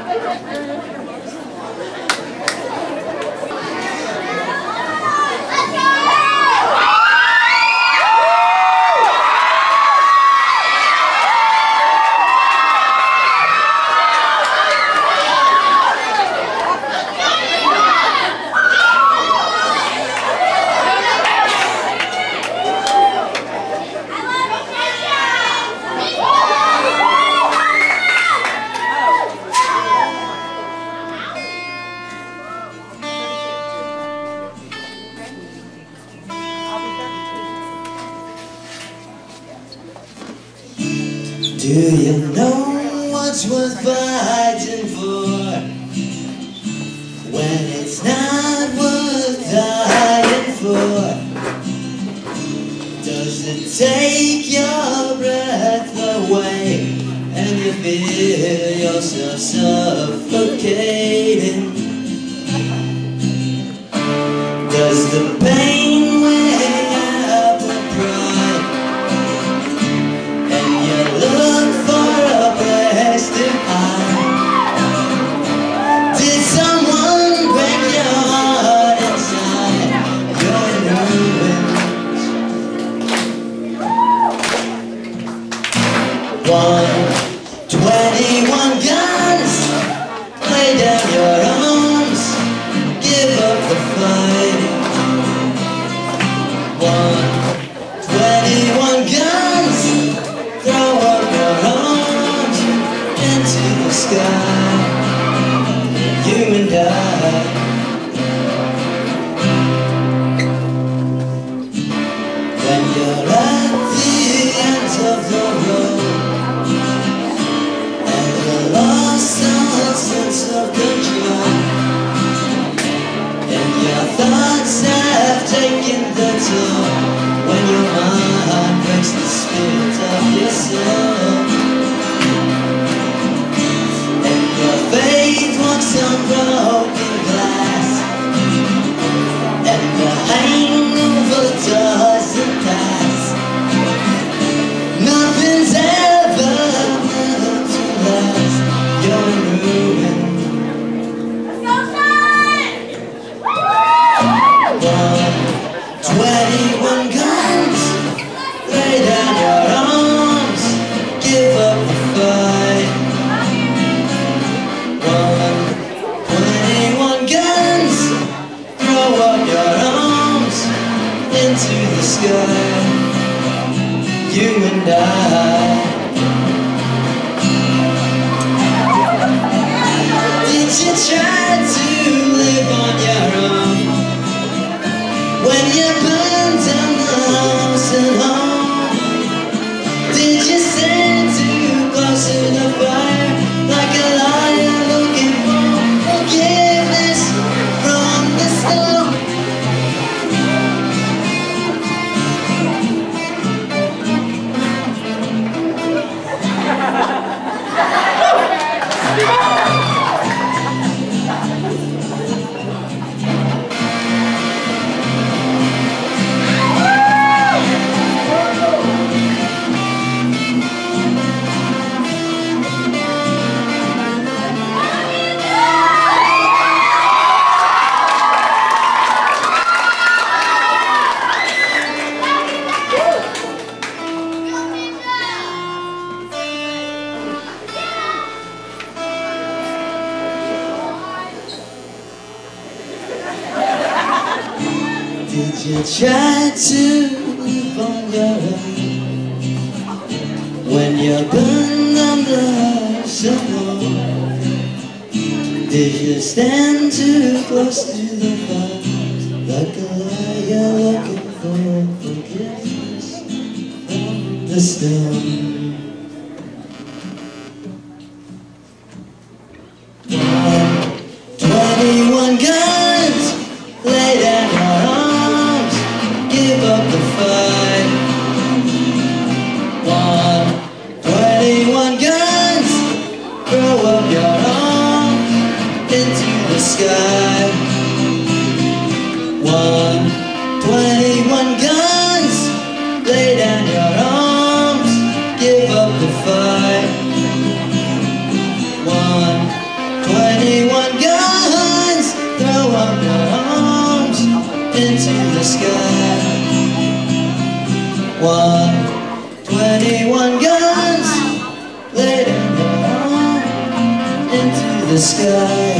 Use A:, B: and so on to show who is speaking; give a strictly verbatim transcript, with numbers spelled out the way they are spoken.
A: Do you know what's worth fighting for when it's not worth dying for? Does it take your breath away and you feel yourself suffocating? Does the pain weigh out the pride and you look for a place to hide? Did someone break your heart inside? You're in ruins. One, twenty-one guns, lay down your arms, give up the fight. One, twenty-one guns, throw up your arms into the sky. You and I. When you're at the end of the road and you're lost all sense of control, and your thoughts have taken the toll, when your mind breaks the spirit of your soul, and your faith walks on broken glass, and the hangover doesn't pass. Nothing's ever meant to last. You're in ruin. One, twenty-one guns, lay down your arms, give up the fight. One, twenty-one guns, throw up your arms into the sky. You and I. Did you try to live on your own when you burned down the house and home? Did you stand too close to the fire like a liar looking for forgiveness from the storm? Did you try to live on your own when you're burned under house and home? Did you stand too close to the fire like a liar looking for forgiveness from the storm? One, twenty-one guns, lay down your arms, give up the fight. One, twenty-one guns, throw up your arms into the sky. One, twenty-one guns, lay down your arms, give up the fight. One, into the sky. One, twenty-one guns laid down into the sky.